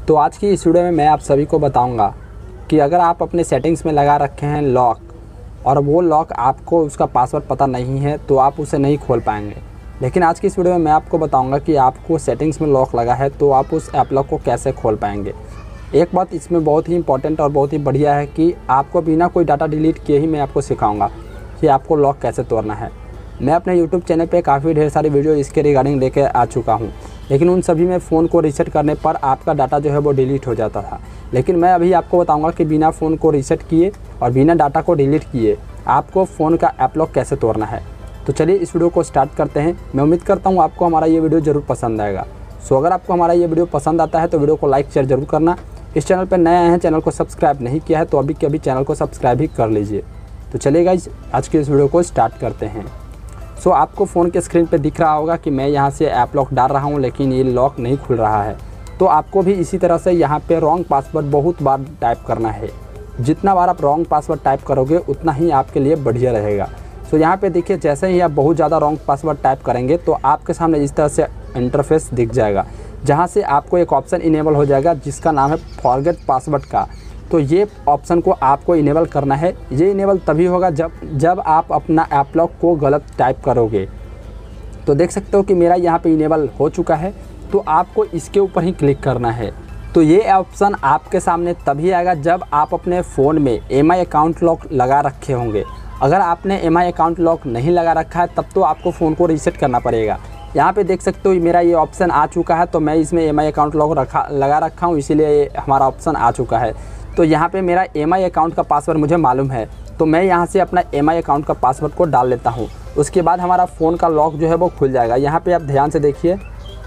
तो आज की इस वीडियो में मैं आप सभी को बताऊंगा कि अगर आप अपने सेटिंग्स में लगा रखे हैं लॉक और वो लॉक आपको उसका पासवर्ड पता नहीं है तो आप उसे नहीं खोल पाएंगे। लेकिन आज की इस वीडियो में मैं आपको बताऊंगा कि आपको सेटिंग्स में लॉक लगा है तो आप उस ऐप लॉक को कैसे खोल पाएंगे। एक बात इसमें बहुत ही इंपॉर्टेंट और बहुत ही बढ़िया है कि आपको बिना कोई डाटा डिलीट किए ही मैं आपको सिखाऊंगा कि आपको लॉक कैसे तोड़ना है। मैं अपने यूट्यूब चैनल पे काफ़ी ढेर सारी वीडियो इसके रिगार्डिंग लेके आ चुका हूँ, लेकिन उन सभी में फ़ोन को रीसेट करने पर आपका डाटा जो है वो डिलीट हो जाता था। लेकिन मैं अभी आपको बताऊंगा कि बिना फ़ोन को रीसेट किए और बिना डाटा को डिलीट किए आपको फ़ोन का ऐप लॉक कैसे तोड़ना है। तो चलिए इस वीडियो को स्टार्ट करते हैं। मैं उम्मीद करता हूँ आपको हमारा ये वीडियो ज़रूर पसंद आएगा। सो अगर आपको हमारा ये वीडियो पसंद आता है तो वीडियो को लाइक शेयर ज़रूर करना। इस चैनल पर नए आए हैं, चैनल को सब्सक्राइब नहीं किया है तो अभी के अभी चैनल को सब्सक्राइब ही कर लीजिए। तो चलिए गाइस आज के इस वीडियो को स्टार्ट करते हैं। सो आपको फ़ोन के स्क्रीन पे दिख रहा होगा कि मैं यहाँ से ऐप लॉक डाल रहा हूँ लेकिन ये लॉक नहीं खुल रहा है। तो आपको भी इसी तरह से यहाँ पे रॉन्ग पासवर्ड बहुत बार टाइप करना है। जितना बार आप रॉन्ग पासवर्ड टाइप करोगे उतना ही आपके लिए बढ़िया रहेगा। सो यहाँ पे देखिए जैसे ही आप बहुत ज़्यादा रॉन्ग पासवर्ड टाइप करेंगे तो आपके सामने इस तरह से इंटरफेस दिख जाएगा, जहाँ से आपको एक ऑप्शन इनेबल हो जाएगा जिसका नाम है फॉरगेट पासवर्ड का। तो ये ऑप्शन को आपको इनेबल करना है। ये इनेबल तभी होगा जब आप अपना ऐप लॉक को गलत टाइप करोगे। तो देख सकते हो कि मेरा यहाँ पे इनेबल हो चुका है, तो आपको इसके ऊपर ही क्लिक करना है। तो ये ऑप्शन आपके सामने तभी आएगा जब आप अपने फ़ोन में एमआई अकाउंट लॉक लगा रखे होंगे। अगर आपने एमआई अकाउंट लॉक नहीं लगा रखा है तब तो आपको फ़ोन को रीसेट करना पड़ेगा। यहाँ पे देख सकते हो मेरा ये ऑप्शन आ चुका है, तो मैं इसमें एमआई अकाउंट लॉक लगा रखा हूँ, इसीलिए हमारा ऑप्शन आ चुका है। तो यहाँ पे मेरा एमआई अकाउंट का पासवर्ड मुझे मालूम है, तो मैं यहाँ से अपना एमआई अकाउंट का पासवर्ड को डाल लेता हूँ। उसके बाद हमारा फ़ोन का लॉक जो है वो खुल जाएगा। यहाँ पे आप ध्यान से देखिए,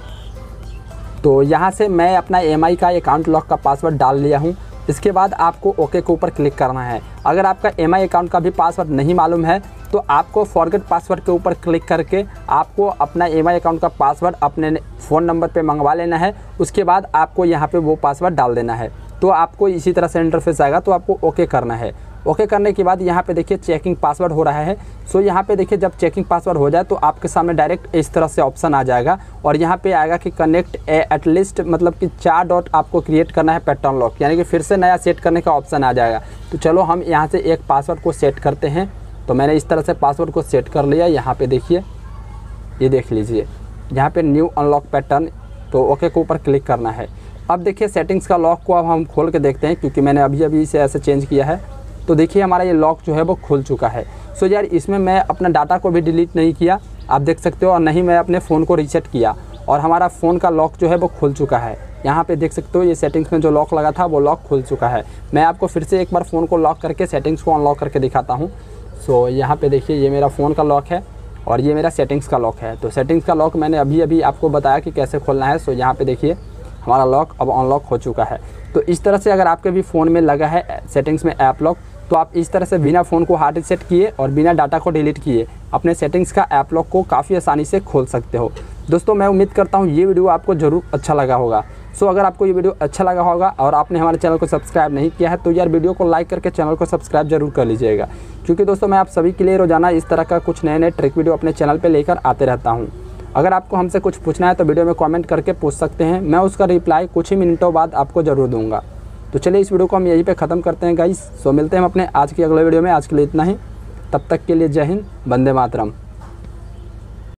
तो यहाँ से मैं अपना एमआई का अकाउंट लॉक का पासवर्ड डाल लिया हूँ। इसके बाद आपको ओके के ऊपर क्लिक करना है। अगर आपका एमआई अकाउंट का भी पासवर्ड नहीं मालूम है तो आपको फॉरगेट पासवर्ड के ऊपर क्लिक करके आपको अपना एमआई अकाउंट का पासवर्ड अपने फ़ोन नंबर पे मंगवा लेना है। उसके बाद आपको यहाँ पे वो पासवर्ड डाल देना है। तो आपको इसी तरह से इंटरफेस आएगा, तो आपको ओके करना है। ओके करने के बाद यहाँ पे देखिए चेकिंग पासवर्ड हो रहा है। सो यहाँ पे देखिए जब चेकिंग पासवर्ड हो जाए तो आपके सामने डायरेक्ट इस तरह से ऑप्शन आ जाएगा और यहाँ पे आएगा कि कनेक्ट एटलीस्ट, मतलब कि 4 डॉट आपको क्रिएट करना है पैटर्न लॉक, यानी कि फिर से नया सेट करने का ऑप्शन आ जाएगा। तो चलो हम यहाँ से एक पासवर्ड को सेट करते हैं। तो मैंने इस तरह से पासवर्ड को सेट कर लिया। यहाँ पे देखिए, ये देख लीजिए यहाँ पे न्यू अनलॉक पैटर्न, तो ओके के ऊपर क्लिक करना है। अब देखिए सेटिंग्स का लॉक को अब हम खोल के देखते हैं, क्योंकि मैंने अभी इसे ऐसे चेंज किया है। तो देखिए हमारा ये लॉक जो है वो खुल चुका है। सो यार इसमें मैं अपना डाटा को भी डिलीट नहीं किया, आप देख सकते हो, और नहीं मैं अपने फ़ोन को रीसेट किया और हमारा फ़ोन का लॉक जो है वो खुल चुका है। यहाँ पे देख सकते हो ये सेटिंग्स में जो लॉक लगा था वो लॉक खुल चुका है। मैं आपको फिर से एक बार फ़ोन को लॉक करके सेटिंग्स को अनलॉक करके दिखाता हूँ। सो यहाँ पे देखिए ये मेरा फ़ोन का लॉक है और ये मेरा सेटिंग्स का लॉक है। तो सेटिंग्स का लॉक मैंने अभी आपको बताया कि कैसे खोलना है। सो यहाँ पे देखिए हमारा लॉक अब अनलॉक हो चुका है। तो इस तरह से अगर आपके भी फ़ोन में लगा है सेटिंग्स में ऐप लॉक, तो आप इस तरह से बिना फ़ोन को हार्ड रीसेट किए और बिना डाटा को डिलीट किए अपने सेटिंग्स का ऐप लॉक को काफ़ी आसानी से खोल सकते हो। दोस्तों मैं उम्मीद करता हूँ ये वीडियो आपको ज़रूर अच्छा लगा होगा। सो अगर आपको ये वीडियो अच्छा लगा होगा और आपने हमारे चैनल को सब्सक्राइब नहीं किया है तो यार वीडियो को लाइक करके चैनल को सब्सक्राइब जरूर कर लीजिएगा, क्योंकि दोस्तों मैं आप सभी के लिए रोजाना इस तरह का कुछ नए ट्रिक वीडियो अपने चैनल पर लेकर आते रहता हूँ। अगर आपको हमसे कुछ पूछना है तो वीडियो में कमेंट करके पूछ सकते हैं, मैं उसका रिप्लाई कुछ ही मिनटों बाद आपको ज़रूर दूंगा। तो चलिए इस वीडियो को हम यहीं पे ख़त्म करते हैं गाइस। सो मिलते हैं हम अपने आज की अगले वीडियो में। आज के लिए इतना ही, तब तक के लिए जय हिंद, वंदे मातरम।